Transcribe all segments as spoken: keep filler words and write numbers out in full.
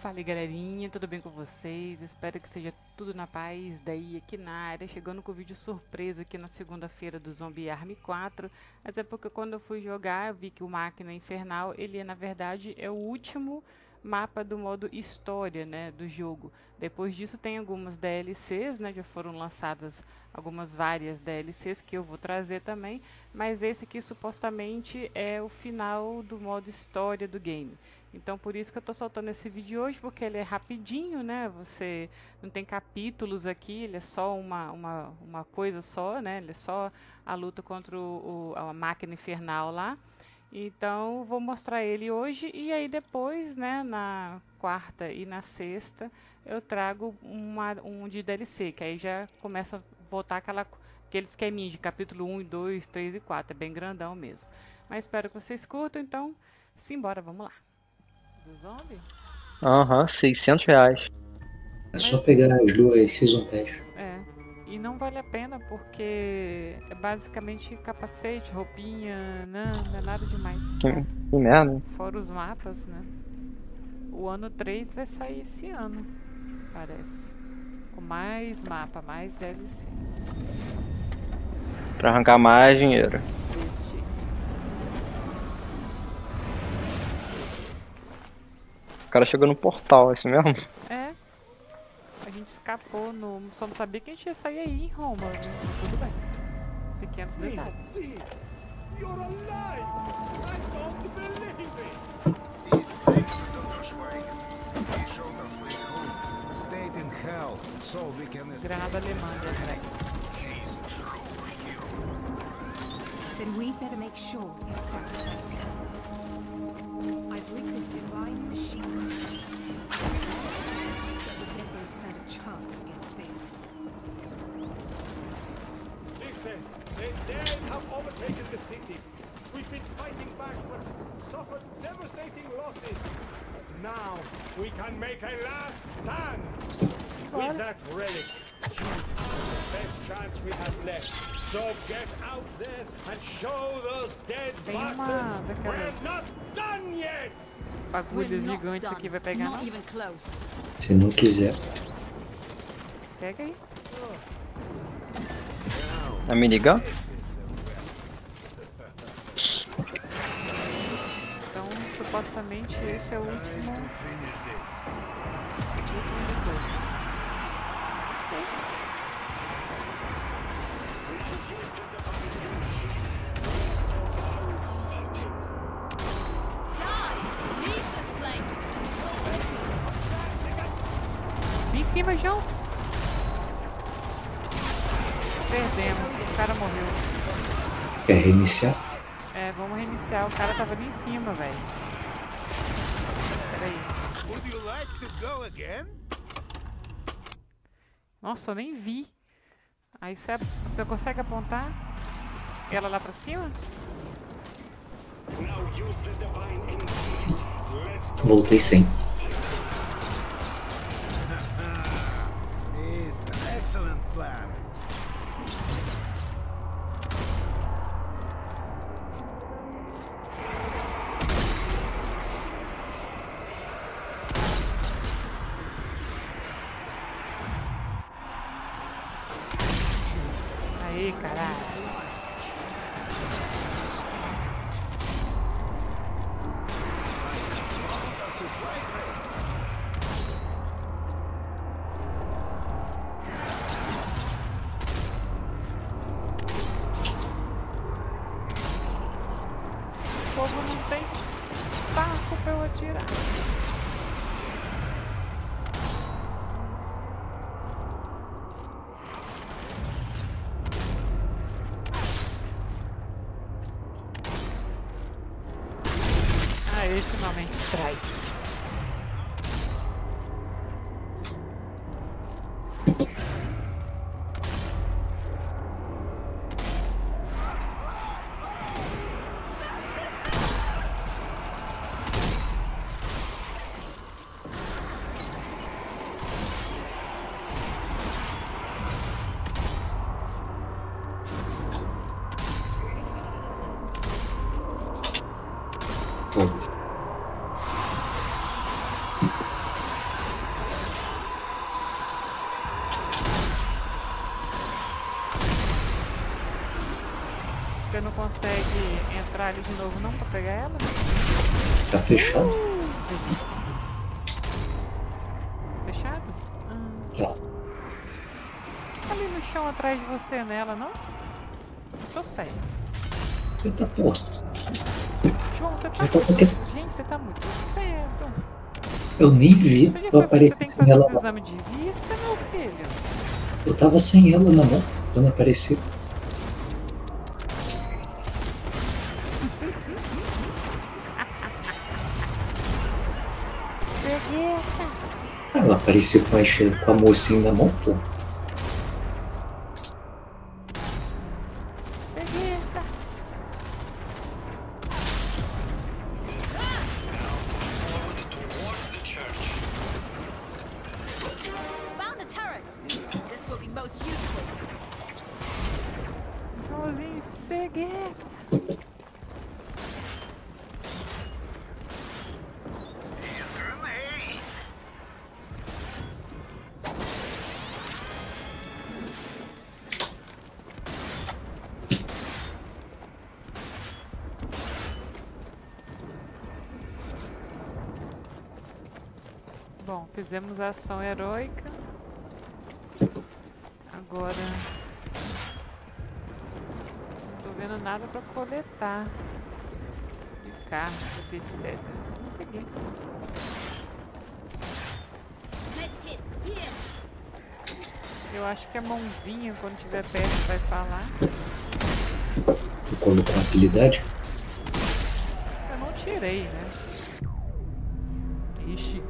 Fala aí, galerinha, tudo bem com vocês? Espero que esteja tudo na paz. Daí aqui na área, chegando com o vídeo surpresa aqui na segunda-feira do Zombie Army quatro. Mas é porque quando eu fui jogar, eu vi que o Máquina Infernal, ele na verdade é o último mapa do modo história, né, do jogo. Depois disso tem algumas D L Cs, né, já foram lançadas algumas várias D L Cs que eu vou trazer também, mas esse aqui supostamente é o final do modo história do game. Então por isso que eu tô soltando esse vídeo hoje, porque ele é rapidinho, né, você não tem capítulos aqui, ele é só uma, uma, uma coisa só, né, ele é só a luta contra o, o, a máquina infernal lá. Então vou mostrar ele hoje e aí depois, né, na quarta e na sexta eu trago uma, um de D L C, que aí já começa a voltar aquela, aquele esqueminha de capítulo um, dois, três e quatro, é bem grandão mesmo. Mas espero que vocês curtam, então simbora, vamos lá. Do zombie? Aham, uhum, seiscentos reais. É só pegar as duas Season Pass. É, e não vale a pena porque é basicamente capacete, roupinha, não, não é nada demais. Que, que merda. Fora os mapas, né? O ano três vai sair esse ano, parece. Com mais mapa, mais D L C. Pra arrancar mais dinheiro. Desse jeito. O cara chegou no portal, é isso mesmo? É. A gente escapou no... Só não sabia que a gente ia sair aí em Roma, né? Mas tudo bem. Pequenos detalhes. You're alive! I don't believe it! He's safe, Doctor Schweigen. He showed us way home. Stayed in hell, so we can escape. Granada alemã de atrás. He's true hero. Then we better make sure his sacrifice counts. I've lit this divine machine. The dead don't stand a chance against this. Listen, the dead have overtaken the city. We've been fighting back, but suffered devastating losses. Now we can make a last stand. With that relic, the best chance we have left. So get out there and show those dead Tem uma bastards we're daquelas not done yet. bagulhos gigantes aqui, vai pegar não? Not even close. Se não quiser. Pega aí. A minigun? Então, supostamente esse é o último. Finish this. último de todos. Leave this place. Em cima, João. Perdemos. O cara morreu. Quer reiniciar? É, vamos reiniciar. O cara tava ali em cima, velho. Pera aí. Would you like to go again? Nossa, eu nem vi. Aí você, você consegue apontar ela lá pra cima? Voltei sem. It's an excellent plan. Aí, caralho. O fogo não tem espaço pra eu atirar. Aí, finalmente, strike. Foda-se. Você não consegue entrar ali de novo não pra pegar ela? Tá fechado? Fechado? Ah. Tá. Tá ali no chão atrás de você, nela, não? Seus pés. Eita porra. João, você tá Eu tô muito... aqui. Gente, você tá muito cedo. Eu nem vi Você já eu foi, você aparecer tem que sem fazer ela esse lá. exame de vista, meu filho? Eu tava sem ela na mão quando apareci. Cegueta. Ah, eu apareci com a, com a mocinha na mão, pô. Cegueta. Found a turret. This will be most useful. Joãozinho, cegueta. Here's grenade. Bom, fizemos a ação heróica. Agora... Não tô vendo nada pra coletar. De cartas, etcétera. Vamos seguir. Medkit, here. Eu acho que a mãozinha, quando estiver perto, vai falar. Eu coloco uma habilidade. Eu não tirei, né? Ixi.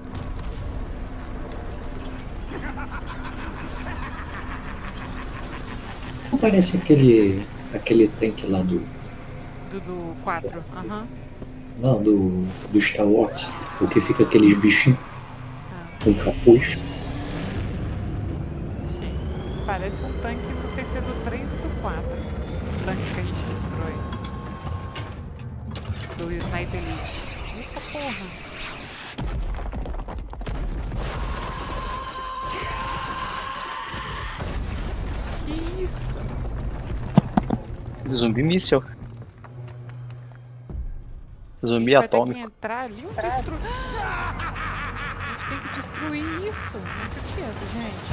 Não parece aquele. aquele tanque lá do. Do, do quatro. Aham. Não, do. do Star Wars. O que fica aqueles bichinhos Ah, com capuz. achei. Parece um tanque, não sei se é do três ou do quatro. O tanque que a gente destrói. Do Sniper Elite. Eita porra. Que isso? Zumbi míssil. Zumbi Vai ter que atômico. entrar ali ou destruir? A gente tem que destruir isso. Muito quieto, gente.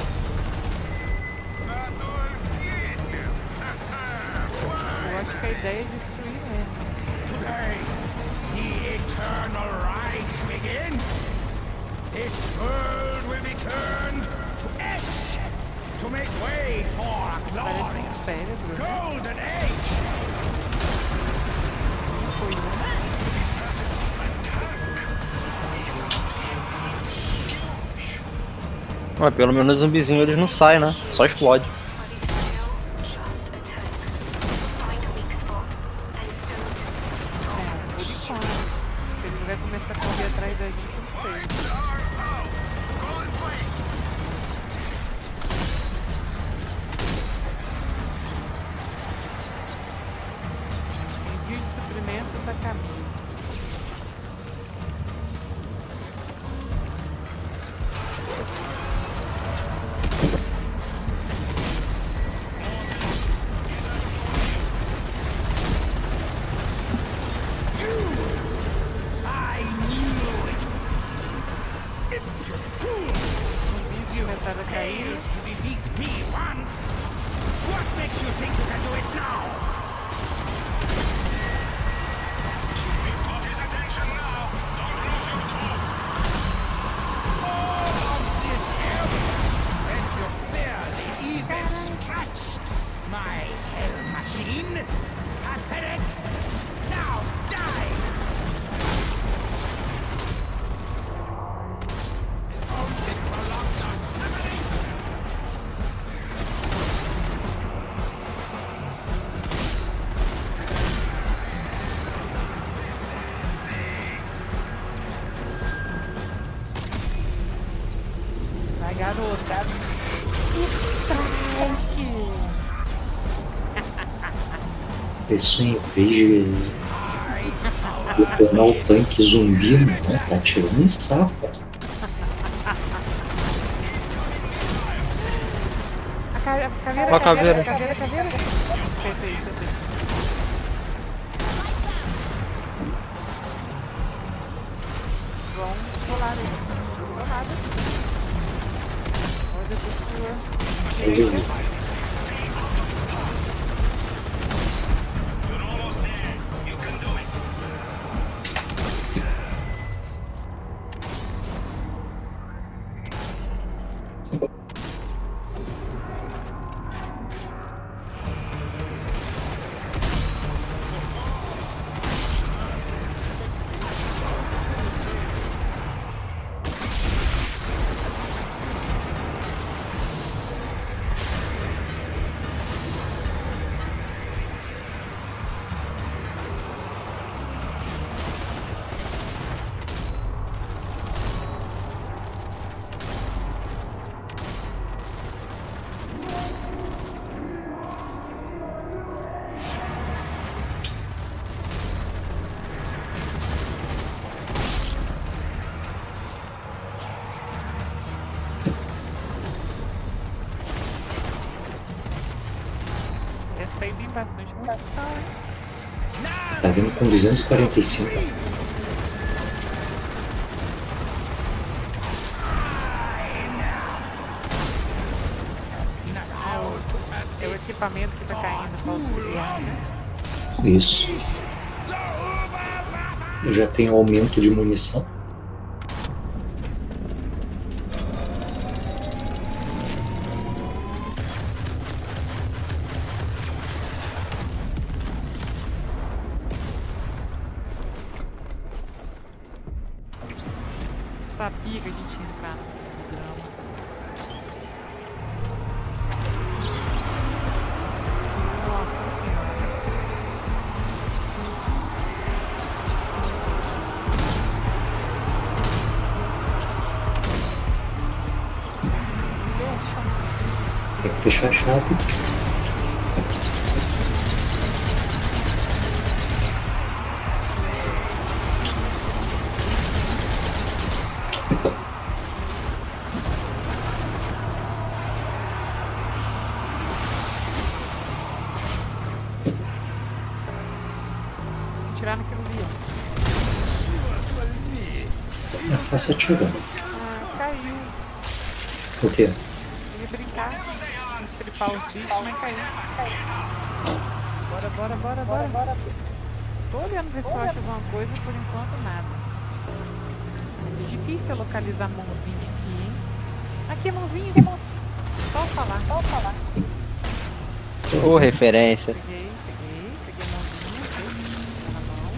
Adolf Hitler. Eu acho que a ideia é destruir mesmo. Today, the eternal Reich begins. This world will be turned to ash to make way for a Parece um glorious cérebro, né? golden age. Foi, né? Mas pelo menos zumbizinho eles não saem, né? Só explode. Por enquanto. Se ele vai começar a correr atrás da gente, eu não sei. Envio de suprimentos a caminho. Zumbis começaram a cair. To defeat me once. What makes you think you can do it now? Got his attention now. Don't lose your cool. This help, and you barely even scratched my hell machine. Pathetic. Now die. Only prolong your suffering. Vai, garota. Strike! A pessoa, em vez de. de tornar o tanque zumbi, não, tá tirando em saco. A ca- a caveira, Ó a caveira, caveira. caveira, caveira. Acertei, acertei. Tem bastante munição, hein? Tá vindo com duzentos e quarenta e cinco. É o equipamento que tá caindo para auxiliar, né? Isso. Eu já tenho aumento de munição. Sabia que a gente ia entrar nesse programa. Nossa senhora. Tem que fechar a chave. Tirar naquele ali, ó. É fácil atirar. Ah, caiu. O quê? Eu ia brincar, estripar os bichos, mas caiu. Bora, bora, bora, bora, bora. Tô olhando ver se eu acho alguma coisa, por enquanto nada. Mas é difícil localizar a mãozinha aqui, hein? Aqui a mãozinha, só falar, só falar. Ô, referência. Peguei, peguei, peguei a mãozinha, aqui, na mão.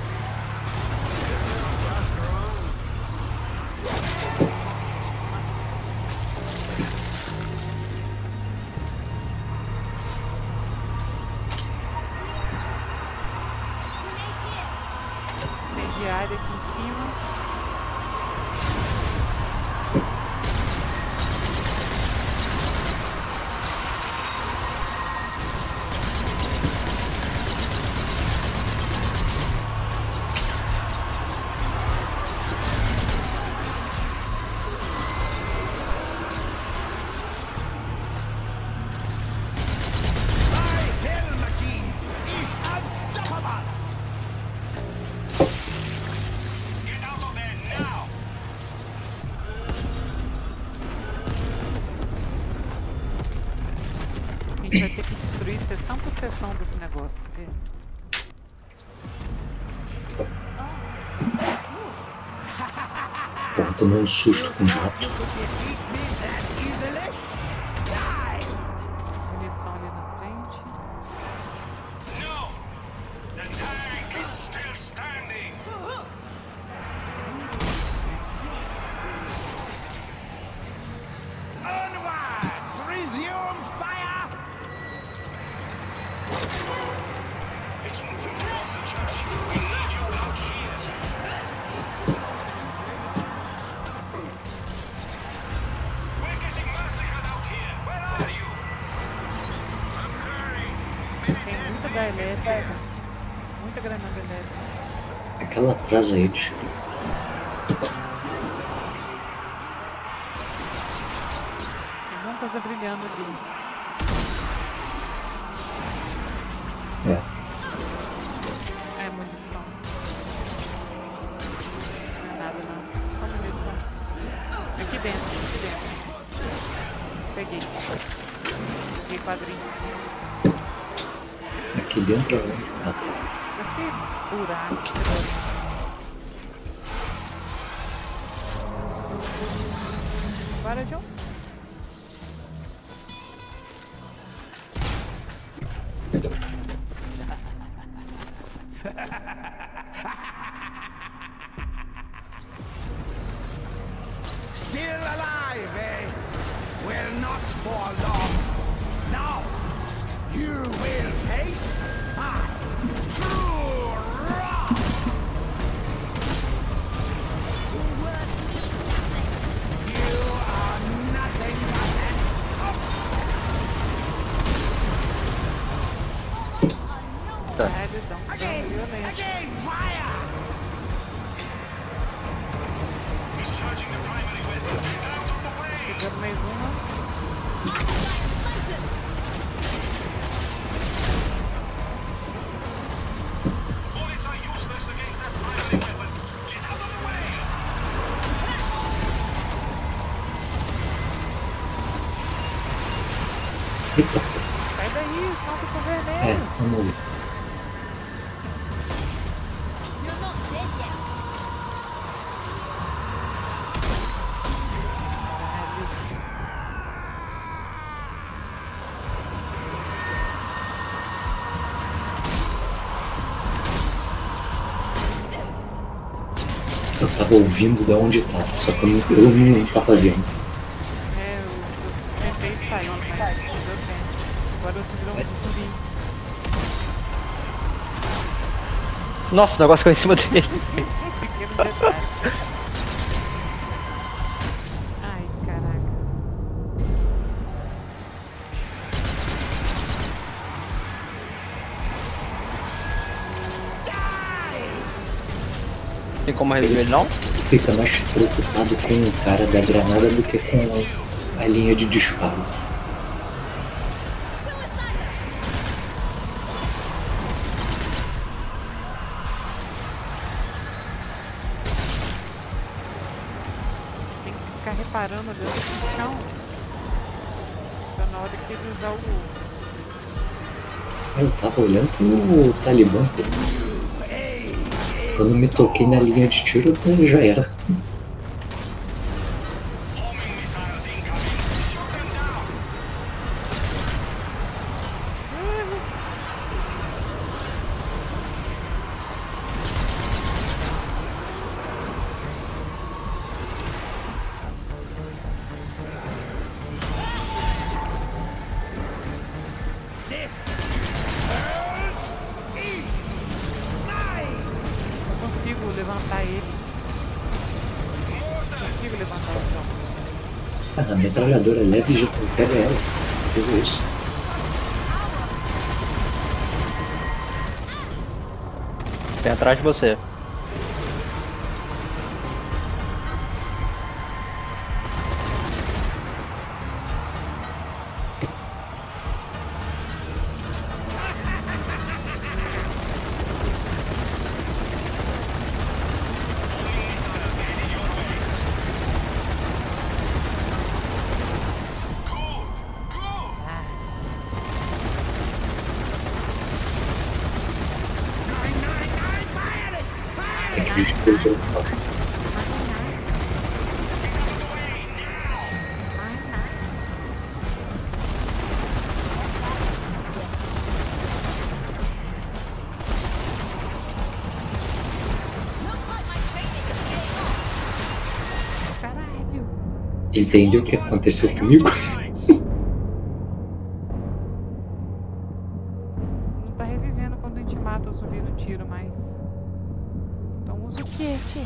Incendiária aqui em cima. A gente vai ter que destruir seção por seção desse negócio, tá vendo? Porra, tomei um susto com o jato. Munição ali na frente. Onwards! Resume fire! It's moving towards the church. We need you out here. We're getting massacred out here. Where are you? I'm hurrying. Tem muita da elétrica. Muita granada elétrica. Aquela atrasa eles. Tem muita coisa brilhando ali. É. É munição. Não é nada não. Só munição. Aqui dentro, aqui dentro. Peguei. Peguei quadrinho. Aqui dentro. Ah, tá. Esse buraco. Bora, John. Still alive, eh? Well, not for long. Now, you will face my true wrath. You are nothing but an Tá. É, eles dão um dano violento. again fire. Pegando mais uma. Eita, Sai daí, conta com o é, vermelho. vamos ver. You're not dead yet. Eu tava ouvindo de onde tava, só que eu não, eu não tava fazendo. É, eu, eu tentei sair, mas não deu tempo. Agora você virou um zumbi. Nossa, o negócio caiu em cima dele. Pequeno detalhe. Ai, caraca. Tem como resolver ele não? Tu fica mais preocupado com o cara da granada do que com a linha de disparo. Tem que ficar reparando às vezes no chão. Tá na hora que ele usar o. Eu tava olhando pro Talibã. Pô. Quando me toquei na linha de tiro, já era. Não consigo levantar ele. Não consigo levantar o chão. Ah, a metralhadora leve já pega ela. Fiz isso. Tem atrás de você. É que a gente perdeu o foco. Caralho! Entendeu o que aconteceu comigo? Não tá revivendo quando a gente mata o zumbi no tiro, mas. Então usa o quê, tio?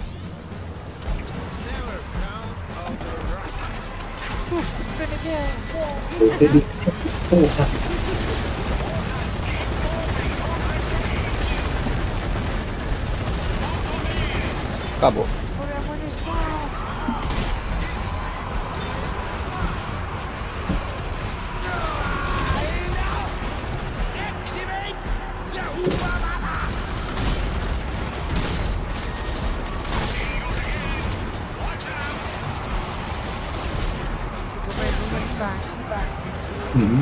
Susto que você me deu! Voltei do porra. Acabou. Foi a munição! Ficou mais uma ali embaixo. Uhum.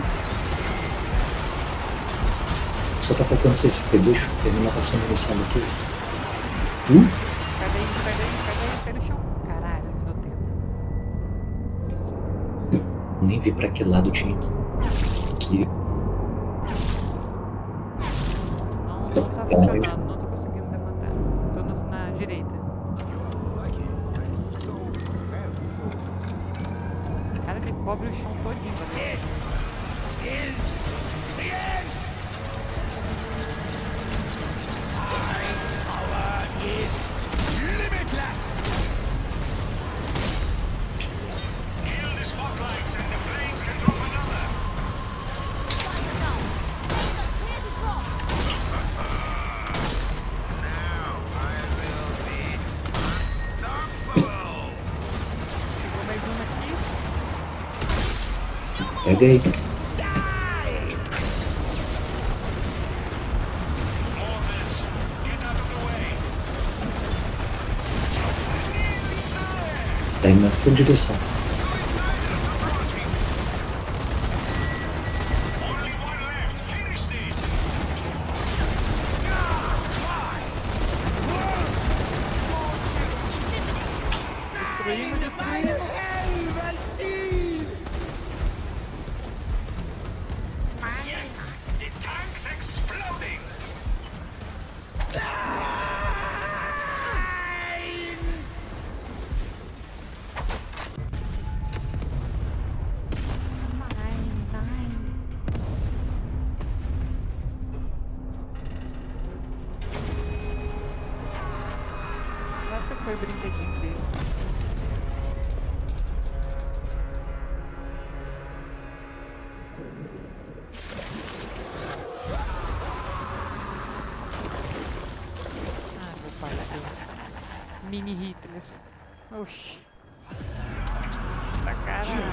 Só tá faltando C C P dois, terminar passando munição daqui. Uh? Sai daí, sai daí, sai daí, sai do chão. Caralho, não deu tempo. Nem vi pra que lado tinha que ir. Não, não tá funcionando, não tô conseguindo levantar. Tô no- na direita. Cara, ele cobre o chão todinho, velho. Chegou mais uma aqui. Pega aí. Tá indo na tua direção. foi o brinquedinho dele. Ah, meu pai deu mini Hitlers. Oxi. Tá caralho.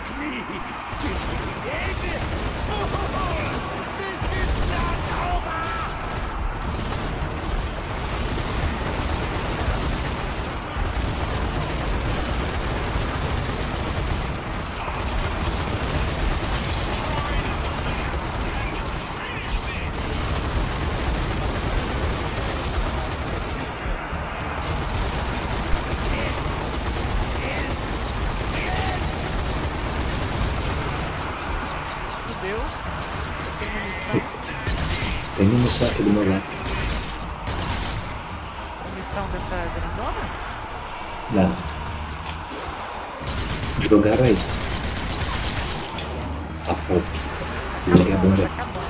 Fudeu. Tem munição. Tem munição aqui do meu lado. Munição dessa grandona? Não. Jogaram aí. Tá pouco. Joguei a bomba. Tá acabando.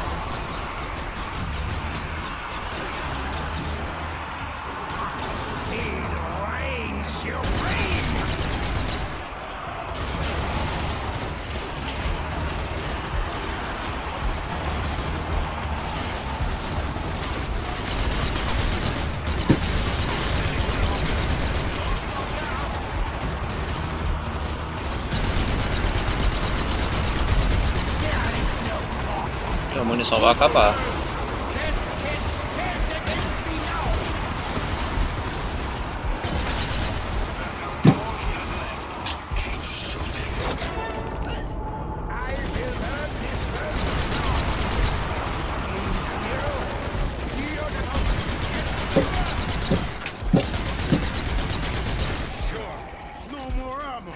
A munição vai acabar. No more ammo.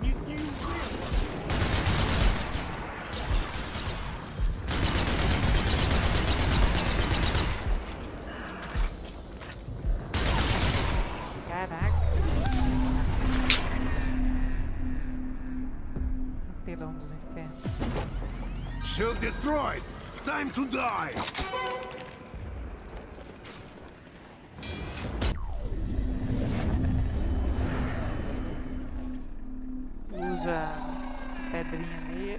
Caraca. Apelão dos infernos. Shield destroyed. Time to die. Usa a pedrinha nele.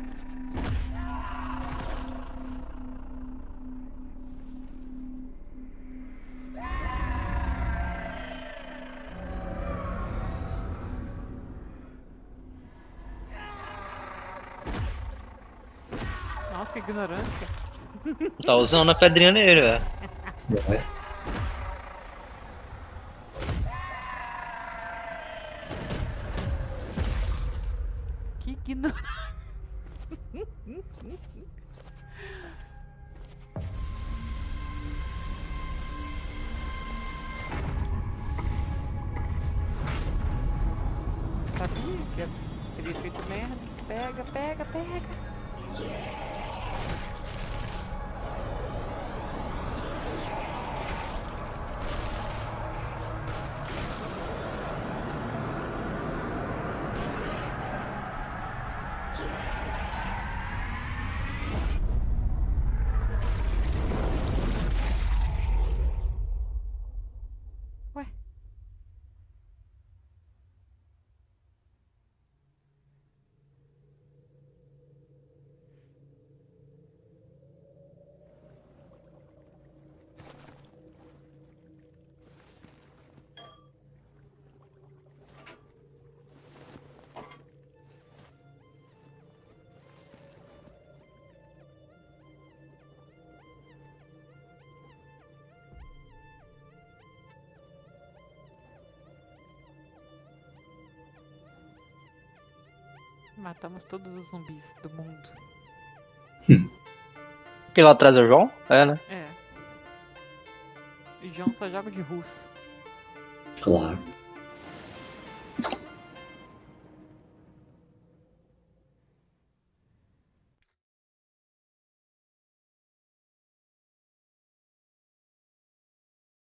Nossa, que ignorância. Tá usando a pedrinha nele, velho. Vai. Que ignorância. Sabia que eu teria feito merda. Pega, pega, pega. Ué. Matamos todos os zumbis do mundo. Porque lá atrás é o João? É, né? É. E João só joga de russo. Claro.